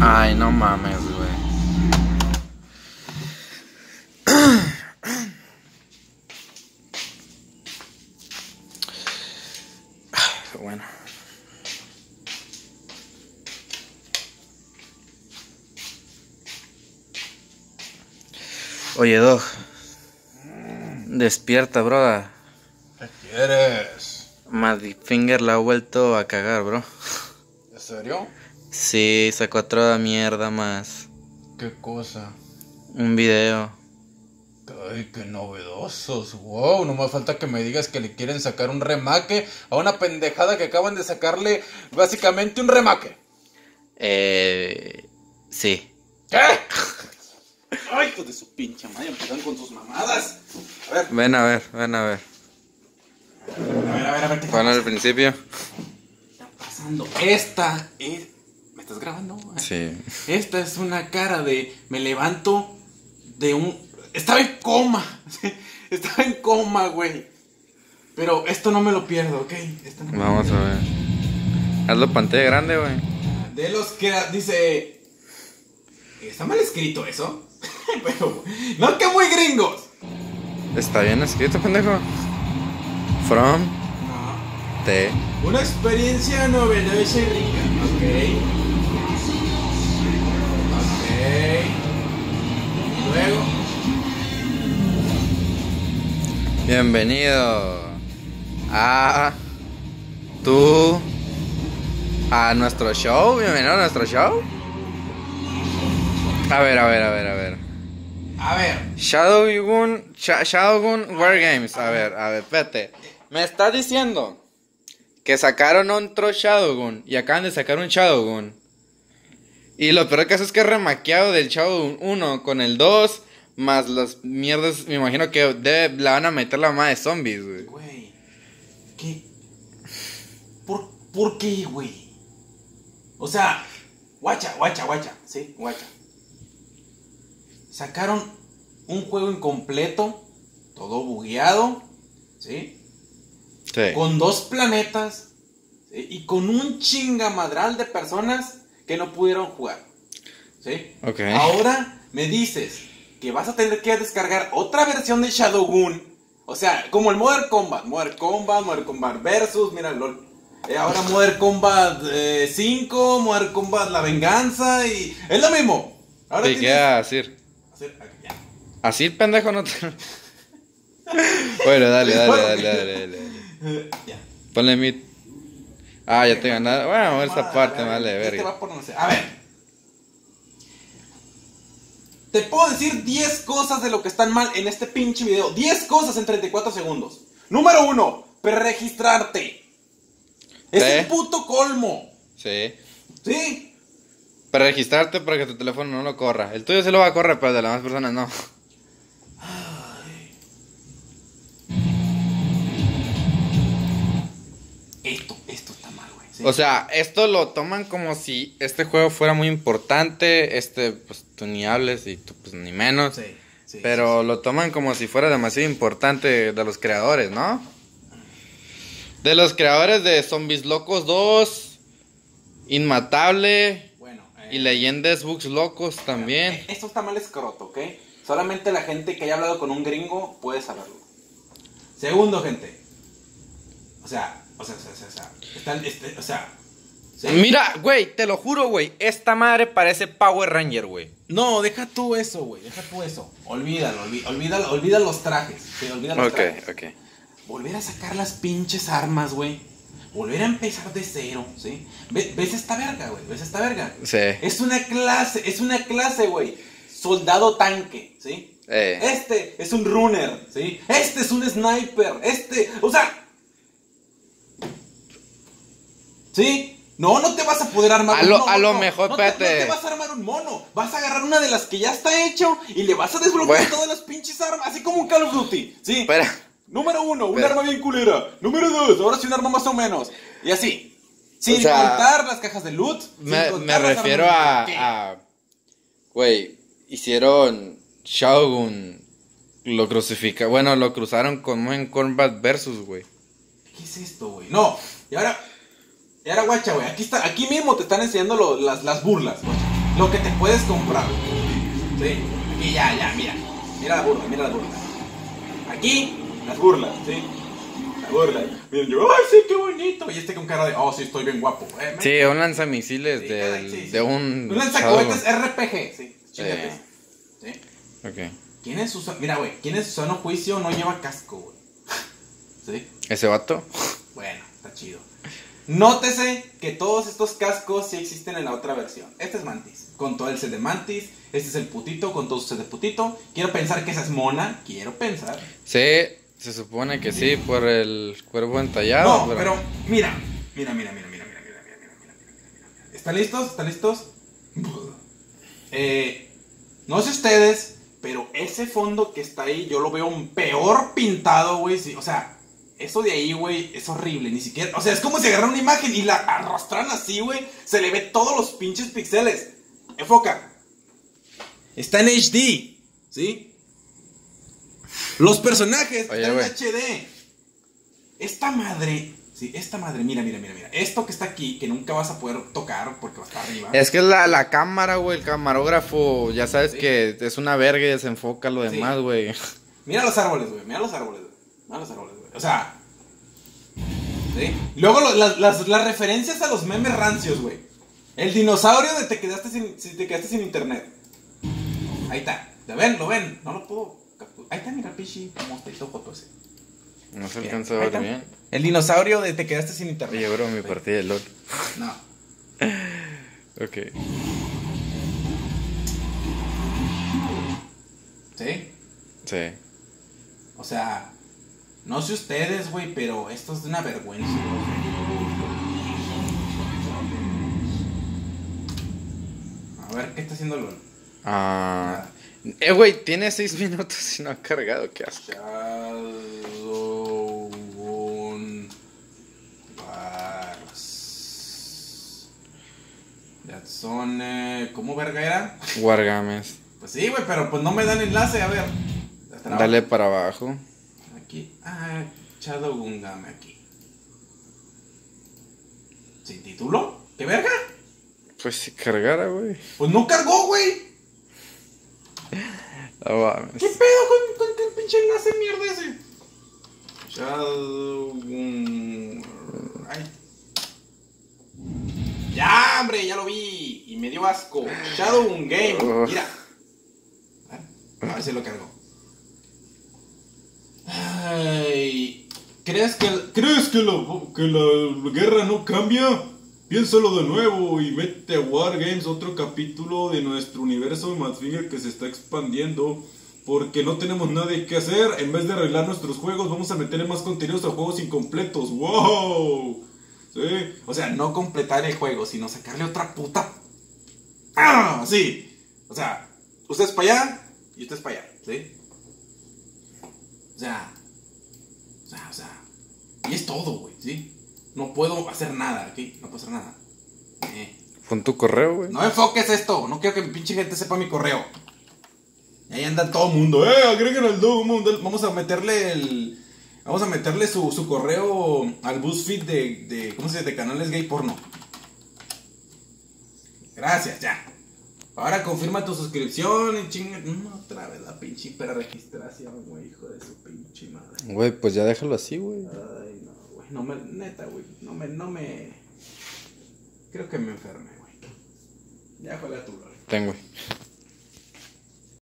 Ay, no mames, güey. Bueno. Oye, Dog. Despierta, broda. ¿Qué quieres? Madfinger la ha vuelto a cagar, bro. ¿En serio? Sí, sacó otra mierda más. ¿Qué cosa? Un video. Ay, qué novedosos. Wow, no me falta que me digas que le quieren sacar un remake a una pendejada que acaban de sacarle básicamente un remake. Sí. ¿Qué? Ay, hijo de su pinche madre, empezaron con sus mamadas. A ver. Ven a ver, ven a ver. A ver, ¿qué ¿Cuál está es el principio? pasando? Esta es... ¿Me estás grabando? Sí. Esta es una cara de... Me levanto de un... Estaba en coma. Estaba en coma, güey. Pero esto no me lo pierdo, ¿ok? Esto no me Vamos a ver. Hazlo pantalla grande, güey. De los que dice... ¿Está mal escrito eso? Pero... No, que muy gringos. Está bien escrito, pendejo. From No. T. Una experiencia novedosa y rica. Ok. Luego... Bienvenido a nuestro show. Bienvenido a nuestro show. A ver. A ver. Shadowgun Wargames. A ver, espérate. Me estás diciendo que sacaron otro Shadowgun y acaban de sacar un Shadowgun. Y lo peor que es que es remaqueado del Shadowgun 1 con el 2. Más las mierdas, me imagino que la van a meter la mamá de zombies, güey. Güey. ¿Qué? ¿Por qué, güey? O sea, guacha. Sí, guacha. Sacaron un juego incompleto, todo bugueado, ¿sí? Sí. Con 2 planetas, ¿sí? Y con un chingamadral de personas que no pudieron jugar, ¿sí? Ok. Ahora me dices que vas a tener que descargar otra versión de Shadowgun. O sea, como el Modern Combat Versus, mira, LOL. Ahora Modern Combat 5, Modern Combat La Venganza y... Es lo mismo. Ahora ¿Y qué va a decir? Ya. Así, pendejo, no te... Bueno, dale. Ya. Ponle mid. Ah, ya te ganaron. Bueno, esta Madre, parte a ver, vale, este verga. va por no sé. A ver. Te puedo decir 10 cosas de lo que están mal en este pinche video. 10 cosas en 34 segundos. Número 1, preregistrarte. Es ¿Sí? el puto colmo. Sí. ¿Sí? Para registrarte para que tu teléfono no lo corra. El tuyo sí lo va a correr, pero de las demás personas no. Esto está mal, güey. ¿Sí? O sea, esto lo toman como si este juego fuera muy importante. Pues tú ni hables y tú pues ni menos. Sí, pero sí. lo toman como si fuera demasiado importante de los creadores, ¿no? De los creadores de Zombies Locos 2, Inmatable Bueno, y Leyendas Bugs Locos también. Esto está mal escroto, ¿ok? Solamente la gente que haya hablado con un gringo puede saberlo. Segundo, gente. O sea, ¿sí? Mira, güey, te lo juro, güey. Esta madre parece Power Ranger, güey. No, deja tú eso, güey. Olvídalo, olvida los trajes. Sí, olvida los trajes. Ok. Volver a sacar las pinches armas, güey. Volver a empezar de cero, ¿sí? ¿Ves esta verga, güey? Sí. Es una clase, güey. Soldado tanque, ¿sí? Este es un runner, ¿sí? Este es un sniper, o sea... ¿Sí? No te vas a poder armar un mono. A lo mejor, espérate. No te vas a armar un mono. Vas a agarrar una de las que ya está hecho y le vas a desbloquear todas las pinches armas, así como un Call of Duty, ¿sí? Espera. Número 1, un arma bien culera. Número 2, ahora sí un arma más o menos. Y así. Sin contar las cajas de loot. Me refiero a... Güey, hicieron Shogun. Lo cruzaron con Modern Combat Versus, güey. ¿Qué es esto, güey? No. Y ahora guacha, güey. Aquí mismo te están enseñando las burlas, guacha. lo que te puedes comprar. Sí, aquí ya, mira. Mira la burla. Aquí, las burlas, sí. La burla. Miren yo, ¡ay, sí, qué bonito! Y este con cara de, oh, sí, estoy bien guapo. Sí, un lanzamisiles sí, de un... Un lanzacohetes RPG, sí. Chíngate. Sí. Ok. ¿Quién en su mira, güey, quién en su sano juicio no lleva casco, güey? ¿Sí? ¿Ese vato? Bueno, está chido. Nótese que todos estos cascos sí existen en la otra versión. Este es Mantis, con todo el set de Mantis. Este es el putito, con todo su set de putito. Quiero pensar que esa es Mona, quiero pensar. Sí, se supone que sí, por el cuerpo entallado. No, pero mira. ¿Están listos? No sé ustedes, pero ese fondo que está ahí yo lo veo peor pintado, güey. Sí, o sea, eso de ahí, güey, es horrible. Ni siquiera, o sea, es como si agarraran una imagen y la arrastran así, güey. Se le ve todos los pinches píxeles. Enfoca. Está en HD, ¿sí? Los personajes están en HD. Esta madre, mira. Esto que está aquí, que nunca vas a poder tocar porque va a estar arriba. Es que es la cámara, güey, el camarógrafo, ya sabes que es una verga y desenfoca lo demás, güey. Mira los árboles, güey. O sea, ¿sí? Luego las referencias a los memes rancios, güey. El dinosaurio de te quedaste sin internet. Ahí está. ¿Lo ven? No lo puedo capturar. Ahí está, mira, pichi, mostrito foto ese. No se alcanza a ver bien. El dinosaurio de te quedaste sin internet. Oye, bro, mi partida de LOL. No. Ok. ¿Sí? Sí. O sea, no sé ustedes, güey, pero esto es de una vergüenza, A ver, ¿qué está haciendo LOL? Güey, tiene 6 minutos y no ha cargado, qué asco. Shadowgun Wars. Yatsone. ¿Cómo verga era? Wargames. Pues sí, güey, pero pues no me dan enlace, a ver. Dale para abajo. Aquí. Shadowgun Game aquí. ¿Sin título? ¿Qué verga? Pues si cargara, güey. Pues no cargó, güey. No mames. ¿Qué pedo con el pinche enlace mierda ese? Shadowgun. Ay. Ya, hombre, ya lo vi. Y me dio asco. Shadowgun Game. Mira. A ver si lo cargo. Ay. ¿Crees que la guerra no cambia? Piénsalo de nuevo y vete a Wargames, otro capítulo de nuestro universo Madfinger que se está expandiendo. Porque no tenemos nada que hacer. En vez de arreglar nuestros juegos, vamos a meterle más contenidos a juegos incompletos. ¡Wow! ¿Sí? O sea, no completar el juego, sino sacarle otra puta. ¡Ah! Sí. O sea, ustedes para allá y ustedes para allá, ¿sí? O sea. Y es todo, güey, ¿sí? No puedo hacer nada, ¿ok? No puedo hacer nada. Pon tu correo, güey. No enfoques esto. No quiero que mi pinche gente sepa mi correo. Y ahí anda todo el mundo. Agreguen al Doom. Vamos a meterle su correo al BuzzFeed de ¿cómo se dice? De canales gay porno. Gracias, ya. Ahora confirma tu suscripción y chinga. No, otra vez la pinche registración, güey, hijo de su pinche madre. Güey, pues ya déjalo así, güey. Ay, no, güey. No me, neta, güey. No me. Creo que me enfermé, güey. Ya juega tu LOL. Ten, güey.